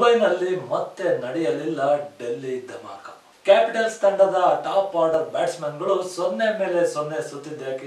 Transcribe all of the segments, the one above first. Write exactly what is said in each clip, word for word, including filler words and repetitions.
ದುಬೈನಲ್ಲಿ ಮತ್ತೆ ನಡೆಯಲಿಲ್ಲ ಡೆಲ್ಲಿ ಧಮಾಕ. ಕ್ಯಾಪಿಟಲ್ಸ್ ತಂಡದ ಟಾಪ್ ಆರ್ಡರ್ ಬ್ಯಾಟ್ಸ್ಮನ್ಗಳು ಸೊನ್ನೆ ಮೇಲೆ ಸೊನ್ನೆ ಸುತ್ತಿದ್ದಕ್ಕೆ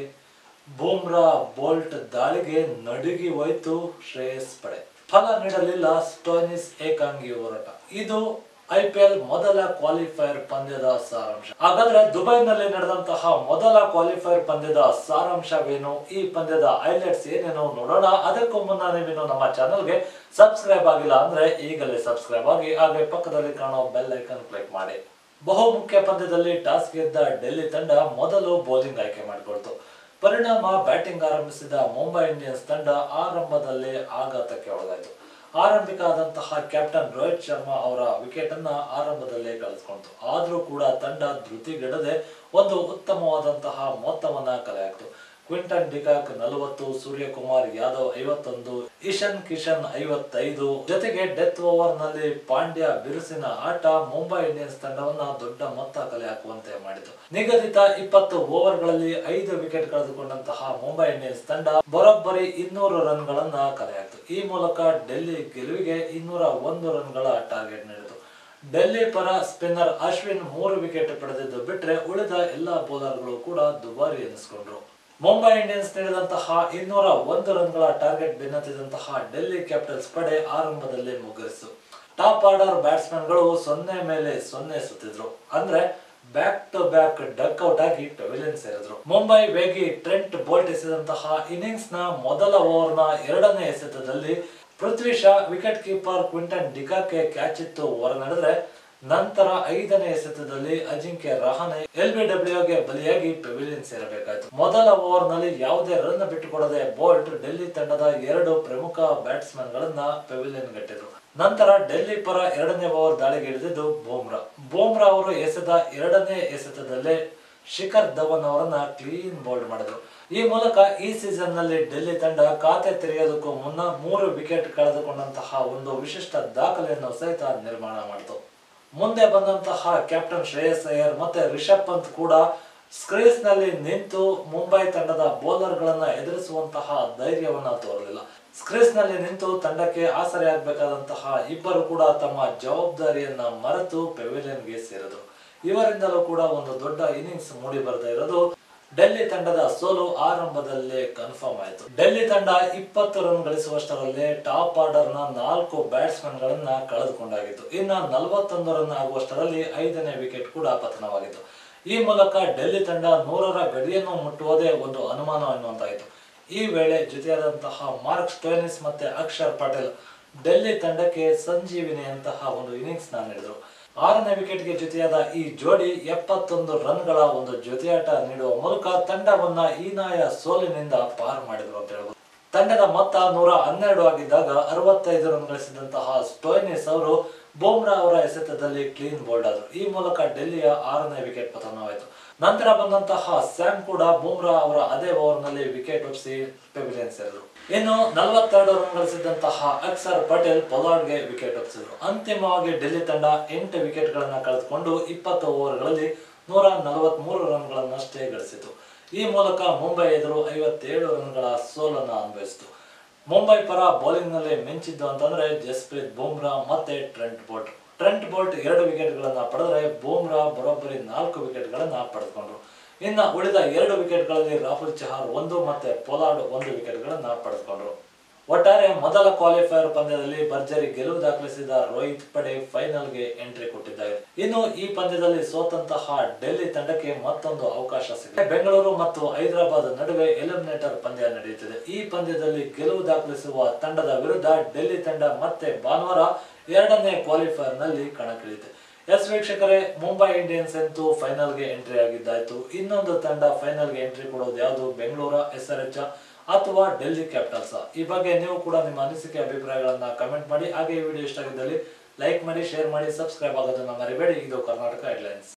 ಬುಮ್ರಾ ಬೋಲ್ಟ್ ದಾಳಿಗೆ ನಡುಗಿ ಹೋಯ್ತು ಶ್ರೇಯಸ್ ಪಡೆ. ಫಲ ನೀಡಲಿಲ್ಲ ಸ್ಟೋಯಿನಿಸ್ ಏಕಾಂಗಿ ಹೋರಾಟ. ಇದು ಐಪಿಎಲ್ ಮೊದಲ ಕ್ವಾಲಿಫೈಯರ್ ಪಂದ್ಯದ ಸಾರಾಂಶ. ಹಾಗಾದ್ರೆ ದುಬೈನಲ್ಲಿ ನಡೆದಂತಹ ಮೊದಲ ಕ್ವಾಲಿಫೈಯರ್ ಪಂದ್ಯದ ಸಾರಾಂಶವೇನು, ಈ ಪಂದ್ಯದ ಹೈಲೈಟ್ಸ್ ಏನೇನು ನೋಡೋಣ. ಅದಕ್ಕೂ ಮುನ್ನ ನೀವೇನು ನಮ್ಮ ಚಾನೆಲ್ಗೆ ಸಬ್ಸ್ಕ್ರೈಬ್ ಆಗಿಲ್ಲ ಅಂದ್ರೆ ಈಗಲೇ ಸಬ್ಸ್ಕ್ರೈಬ್ ಆಗಿ, ಹಾಗೆ ಪಕ್ಕದಲ್ಲಿ ಕಾಣೋ ಬೆಲ್ ಐಕನ್ ಕ್ಲಿಕ್ ಮಾಡಿ. ಬಹುಮುಖ್ಯ ಪಂದ್ಯದಲ್ಲಿ ಟಾಸ್ ಗೆದ್ದ ಡೆಲ್ಲಿ ತಂಡ ಮೊದಲು ಬೌಲಿಂಗ್ ಆಯ್ಕೆ ಮಾಡಿಕೊಳ್ತು. ಪರಿಣಾಮ ಬ್ಯಾಟಿಂಗ್ ಆರಂಭಿಸಿದ ಮುಂಬೈ ಇಂಡಿಯನ್ಸ್ ತಂಡ ಆರಂಭದಲ್ಲೇ ಆಘಾತಕ್ಕೆ ಒಳಗಾಯಿತು. ಆರಂಭಿಕ ಆದಂತಹ ಕ್ಯಾಪ್ಟನ್ ರೋಹಿತ್ ಶರ್ಮಾ ಅವರ ವಿಕೆಟ್ ಅನ್ನ ಆರಂಭದಲ್ಲೇ ಕಳೆದುಕೊಂಡಿತು. ಆದ್ರೂ ಕೂಡ ತಂಡ ಧೃತಿಗೆಡದೆ ಒಂದು ಉತ್ತಮವಾದಂತಹ ಮೊತ್ತವನ್ನ ಕಲೆ ಹಾಕಿತು. ಕ್ವಿಂಟನ್ ಡಿಕಾಕ್ ನಲವತ್ತು, ಸೂರ್ಯಕುಮಾರ್ ಯಾದವ್ ಐವತ್ತೊಂದು, ಇಶನ್ ಕಿಶನ್ ಐವತ್ತೈದು, ಜೊತೆಗೆ ಡೆತ್ ಓವರ್ ನಲ್ಲಿ ಪಾಂಡ್ಯ ಬಿರುಸಿನ ಆಟ ಮುಂಬೈ ಇಂಡಿಯನ್ಸ್ ತಂಡವನ್ನ ದೊಡ್ಡ ಮೊತ್ತ ಕಲೆ ಹಾಕುವಂತೆ ಮಾಡಿತು. ನಿಗದಿತ ಇಪ್ಪತ್ತು ಓವರ್ ಗಳಲ್ಲಿ ಐದು ವಿಕೆಟ್ ಕಳೆದುಕೊಂಡಂತಹ ಮುಂಬೈ ಇಂಡಿಯನ್ಸ್ ತಂಡ ಬರೋಬ್ಬರಿ ಇನ್ನೂರು ರನ್ ಗಳನ್ನ ಕಲೆ ಹಾಕಿತು. ಈ ಮೂಲಕ ಡೆಲ್ಲಿ ಗೆಲುವಿಗೆ ಇನ್ನೂರ ಒಂದು ರನ್ ಗಳ ಟಾರ್ಗೆಟ್ ನೀಡಿತು. ಡೆಲ್ಲಿ ಪರ ಸ್ಪಿನ್ನರ್ ಅಶ್ವಿನ್ ಮೂರು ವಿಕೆಟ್ ಪಡೆದಿದ್ದು ಬಿಟ್ರೆ ಉಳಿದ ಎಲ್ಲಾ ಬೌಲರ್ಗಳು ಕೂಡ ದುಬಾರಿ ಎನಿಸಿಕೊಂಡ್ರು. ಮುಂಬೈ ಇಂಡಿಯನ್ಸ್ ನೀಡಿದಂತಹ ಇನ್ನೂರ ಒಂದು ರನ್ಗಳ ಟಾರ್ಗೆಟ್ ಬೆನ್ನತ್ತಿದಂತಹ ಡೆಲ್ಲಿ ಕ್ಯಾಪಿಟಲ್ಸ್ ಪಡೆ ಆರಂಭದಲ್ಲೇ ಮುಗ್ಗರಿಸಿತು. ಟಾಪ್ ಆರ್ಡರ್ ಬ್ಯಾಟ್ಸ್ಮನ್ಗಳು ಸೊನ್ನೆ ಮೇಲೆ ಸೊನ್ನೆ ಸುತ್ತಿದ್ರು. ಅಂದ್ರೆ back to back duck out ಆಗಿ ಪೆವಿಲಿಯನ್ ಸೇರಿದ್ರು. ಮುಂಬೈ ವೇಗಿ ಟ್ರೆಂಟ್ ಬೋಲ್ಟ್ ಎಸೆದಂತಹ ಇನ್ನಿಂಗ್ಸ್ ನ ಮೊದಲ ಓವರ್ ನ ಎರಡನೇ ಎಸೆತದಲ್ಲಿ Prithvi Shaw wicket keeper Quinton ಡಿಕಾಕ್ಗೆ ಕ್ಯಾಚ್ ಇತ್ತು ಹೊರ ನಡೆದ್ರೆ, ನಂತರ ಐದನೇ ಎಸೆತದಲ್ಲಿ Ajinkya Rahane L B W ಗೆ ಬಲಿಯಾಗಿ ಪೆವಿಲಿಯನ್ ಸೇರಬೇಕಾಯಿತು. ಮೊದಲ ಓವರ್ ನಲ್ಲಿ ಯಾವುದೇ ರನ್ ಬಿಟ್ಟುಕೊಡದೆ ಬೋಲ್ಟ್ ಡೆಲ್ಲಿ ತಂಡದ ಎರಡು ಪ್ರಮುಖ ಬ್ಯಾಟ್ಸ್ಮನ್ ಗಳನ್ನ ಪೆವಿಲಿಯನ್ ಗಟ್ಟಿದ್ರು. ನಂತರ ಡೆಲ್ಲಿ ಪರ ಎರಡನೇ ಓವರ್ ದಾಳಿಗೆ ಇಳಿದಿದ್ದು ಬುಮ್ರಾ. ಬುಮ್ರಾ ಅವರು ಎಸೆದ ಎರಡನೇ ಎಸೆತದಲ್ಲೇ ಶಿಖರ್ ಧವನ್ ಅವರನ್ನ ಕ್ಲೀನ್ ಬೌಲ್ಡ್ ಮಾಡಿದ್ರು. ಈ ಮೂಲಕ ಈ ಸೀಸನ್ ನಲ್ಲಿ ಡೆಲ್ಲಿ ತಂಡ ಖಾತೆ ತೆರೆಯೋದಕ್ಕೂ ಮುನ್ನ ಮೂರು ವಿಕೆಟ್ ಕಳೆದುಕೊಂಡಂತಹ ಒಂದು ವಿಶಿಷ್ಟ ದಾಖಲೆಯನ್ನು ಸಹಿತ ನಿರ್ಮಾಣ ಮಾಡಿತು. ಮುಂದೆ ಬಂದಂತಹ ಕ್ಯಾಪ್ಟನ್ ಶ್ರೇಯಸ್ ಅಯ್ಯರ್ ಮತ್ತೆ ರಿಷಬ್ ಪಂತ್ ಕೂಡ ಸ್ಕ್ರೀಸ್ ನಲ್ಲಿ ನಿಂತು ಮುಂಬೈ ತಂಡದ ಬೌಲರ್ ಗಳನ್ನ ಎದುರಿಸುವಂತಹ ಧೈರ್ಯವನ್ನ ತೋರಲಿಲ್ಲ. ಸ್ಕ್ರೀಸ್ ನಲ್ಲಿ ನಿಂತು ತಂಡಕ್ಕೆ ಆಸರೆ ಆಗಬೇಕಾದಂತಹ ಇಬ್ಬರು ಕೂಡ ತಮ್ಮ ಜವಾಬ್ದಾರಿಯನ್ನ ಮರೆತು ಪೆವಿಲಿಯನ್ಗೆ ಸೇರಿದ್ರು. ಇವರಿಂದಲೂ ಕೂಡ ಒಂದು ದೊಡ್ಡ ಇನ್ನಿಂಗ್ಸ್ ಮೂಡಿ ಬರ್ತಾ ಇರೋದು ಡೆಲ್ಲಿ ತಂಡದ ಸೋಲು ಆರಂಭದಲ್ಲೇ ಕನ್ಫರ್ಮ್ ಆಯಿತು. ಡೆಲ್ಲಿ ತಂಡ ಇಪ್ಪತ್ತು ರನ್ ಗಳಿಸುವಷ್ಟರಲ್ಲೇ ಟಾಪ್ ಆರ್ಡರ್ ನ ನಾಲ್ಕು ಬ್ಯಾಟ್ಸ್ಮನ್ ಗಳನ್ನ ಕಳೆದುಕೊಂಡಾಗಿತ್ತು. ಇನ್ನ ನಲವತ್ತೊಂದು ರನ್ ಆಗುವಷ್ಟರಲ್ಲಿ ಐದನೇ ವಿಕೆಟ್ ಕೂಡ ಪತನವಾಗಿತ್ತು. ಈ ಮೂಲಕ ಡೆಲ್ಲಿ ತಂಡ ನೂರರ ಗಡಿಯನ್ನು ಮುಟ್ಟುವುದೇ ಒಂದು ಅನುಮಾನ ಎನ್ನುವಂತಾಯಿತು. ಈ ವೇಳೆ ಜೊತೆಯಾದಂತಹ ಮಾರ್ಕ್ ಸ್ಟೋಯಿನಿಸ್ ಮತ್ತೆ ಅಕ್ಷರ್ ಪಟೇಲ್ ಡೆಲ್ಲಿ ತಂಡಕ್ಕೆ ಸಂಜೀವಿನಿಯಂತಹ ಒಂದು ಇನ್ನಿಂಗ್ಸ್ ನ ನೀಡಿದರು. ಆರನೇ ವಿಕೆಟ್ಗೆ ಜೊತೆಯಾದ ಈ ಜೋಡಿ ಎಪ್ಪತ್ತೊಂದು ರನ್ಗಳ ಒಂದು ಜೊತೆಯಾಟ ನೀಡುವ ಮೂಲಕ ತಂಡವನ್ನ ಹೀನಾಯ ಸೋಲಿನಿಂದ ಪಾರು ಮಾಡಿದ್ರು ಅಂತ ಹೇಳ್ಬೋದು. ತಂಡದ ಮೊತ್ತ ನೂರ ಹನ್ನೆರಡು ಆಗಿದ್ದಾಗ ಅರವತ್ತೈದು ರನ್ ಗಳಿಸಿದಂತಹ ಸ್ಟೋಯಿನಿಸ್ ಅವರು ಬುಮ್ರಾ ಅವರ ಎಸೆತದಲ್ಲಿ ಕ್ಲೀನ್ ಬೋಲ್ಡ್ ಆದರು. ಈ ಮೂಲಕ ಡೆಲ್ಲಿಯ ಆರನೇ ವಿಕೆಟ್ ಪತನವಾಯಿತು. ನಂತರ ಬಂದಂತಹ ಸ್ಯಾಮ್ ಕೂಡ ಬುಮ್ರಾ ಅವರ ಅದೇ ಓವರ್ ನಲ್ಲಿ ವಿಕೆಟ್ ಒಪ್ಪಿಸಿ ಪೆವಿಲಿಯನ್ ಸೇರಿದ್ರು. ಇನ್ನು ನಲವತ್ತೆರಡು ರನ್ ಗಳಿಸಿದಂತಹ ಅಕ್ಷರ್ ಪಟೇಲ್ ಪೊಲಾರ್ಡ್ಗೆ ವಿಕೆಟ್ ಒಪ್ಪಿಸಿದ್ರು. ಅಂತಿಮವಾಗಿ ಡೆಲ್ಲಿ ತಂಡ ಎಂಟು ವಿಕೆಟ್ ಗಳನ್ನ ಕಳೆದುಕೊಂಡು ಇಪ್ಪತ್ತು ಓವರ್ ಗಳಲ್ಲಿ ನೂರ ನಲವತ್ತ್ ಮೂರು ರನ್ ಗಳನ್ನಷ್ಟೇ ಗಳಿಸಿತು. ಈ ಮೂಲಕ ಮುಂಬೈ ಎದುರು ಐವತ್ತೇಳು ರನ್ಗಳ ಸೋಲನ್ನ ಅನುಭವಿಸಿತು. ಮುಂಬೈ ಪರ ಬೌಲಿಂಗ್ ನಲ್ಲಿ ಮಿಂಚಿದ್ದು ಅಂತಂದ್ರೆ ಜಸ್ಪ್ರೀತ್ ಬುಮ್ರಾ ಮತ್ತೆ ಟ್ರೆಂಟ್ ಬೋಲ್ಟ್. ಟ್ರೆಂಟ್ ಬೋಲ್ಟ್ ಎರಡು ವಿಕೆಟ್ ಗಳನ್ನ ಪಡೆದರೆ ಬುಮ್ರಾ ಬರೋಬ್ಬರಿ ನಾಲ್ಕು ವಿಕೆಟ್ ಗಳನ್ನ ಪಡೆದುಕೊಂಡ್ರು. ಇನ್ನು ಉಳಿದ ಎರಡು ವಿಕೆಟ್ ಗಳಲ್ಲಿ ರಾಹುಲ್ ಚಹಾರ್ ಒಂದು ಮತ್ತೆ ಪೊಲಾರ್ಡ್ ಒಂದು ವಿಕೆಟ್ ಗಳನ್ನ ಪಡೆದುಕೊಂಡ್ರು. ಒಟ್ಟಾರೆ ಮೊದಲ ಕ್ವಾಲಿಫೈಯರ್ ಪಂದ್ಯದಲ್ಲಿ ಭರ್ಜರಿ ಗೆಲುವು ದಾಖಲಿಸಿದ ರೋಹಿತ್ ಪಡೆ ಫೈನಲ್ ಗೆ ಎಂಟ್ರಿ ಕೊಟ್ಟಿದ್ದಾರೆ. ಇನ್ನು ಈ ಪಂದ್ಯದಲ್ಲಿ ಸೋತಂತಹ ಡೆಲ್ಲಿ ತಂಡಕ್ಕೆ ಮತ್ತೊಂದು ಅವಕಾಶ ಸಿಗಿದೆ. ಬೆಂಗಳೂರು ಮತ್ತು ಹೈದರಾಬಾದ್ ನಡುವೆ ಎಲಿಮಿನೇಟರ್ ಪಂದ್ಯ ನಡೆಯುತ್ತಿದೆ. ಈ ಪಂದ್ಯದಲ್ಲಿ ಗೆಲುವು ದಾಖಲಿಸುವ ತಂಡದ ವಿರುದ್ಧ ಡೆಲ್ಲಿ ತಂಡ ಮತ್ತೆ ಭಾನುವಾರ ಎರಡನೇ ಕ್ವಾಲಿಫೈಯರ್ ನಲ್ಲಿ ಕಣಕ್ಕಿಳಿಯುತ್ತೆ. ಎಸ್ ವೀಕ್ಷಕರೇ, ಮುಂಬೈ ಇಂಡಿಯನ್ಸ್ ಅಂತೂ ಫೈನಲ್ ಗೆ ಎಂಟ್ರಿ ಆಗಿದ್ದಾಯ್ತು. ಇನ್ನೊಂದು ತಂಡ ಫೈನಲ್ ಗೆ ಎಂಟ್ರಿ ಕೊಡೋದು ಯಾವುದು, ಬೆಂಗಳೂರು, ಎಸ್ ಆರ್ ಎಚ್ ಅಥವಾ ಡೆಲ್ಲಿ ಕ್ಯಾಪಿಟಲ್ಸ್? ಈ ಬಗ್ಗೆ ನೀವು ಕೂಡ ನಿಮ್ಮ ಅನಿಸಿಕೆ ಅಭಿಪ್ರಾಯಗಳನ್ನ ಕಮೆಂಟ್ ಮಾಡಿ. ಹಾಗೆ ಈ ವಿಡಿಯೋ ಇಷ್ಟ ಆಗಿದ್ದಲ್ಲಿ ಲೈಕ್ ಮಾಡಿ, ಶೇರ್ ಮಾಡಿ, ಸಬ್ಸ್ಕ್ರೈಬ್ ಆಗೋದನ್ನ ಮರಿಬೇಡಿ. ಇದು ಕರ್ನಾಟಕ ಹೆಡ್ಲೈನ್ಸ್.